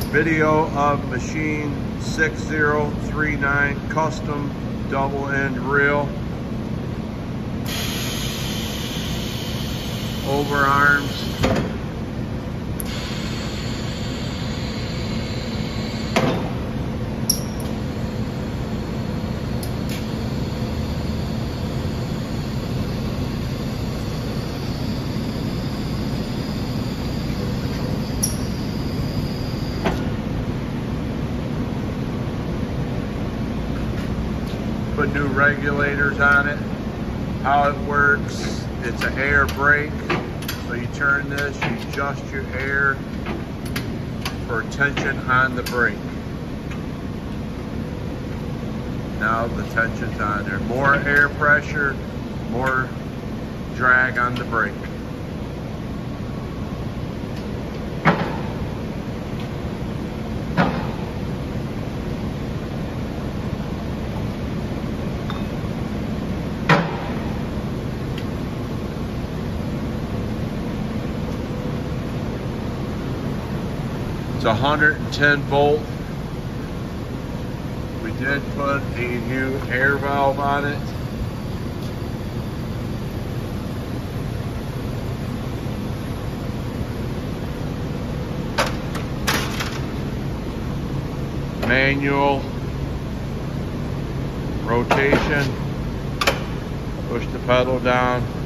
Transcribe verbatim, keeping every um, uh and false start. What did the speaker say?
Video of machine six zero three nine custom double end reel. Overarms. Put new regulators on it. How it works, it's an air brake. So you turn this, you adjust your air for tension on the brake. Now the tension's on there. More air pressure, more drag on the brake. It's one hundred ten volt. We did put a new air valve on it. Manual rotation. Push the pedal down.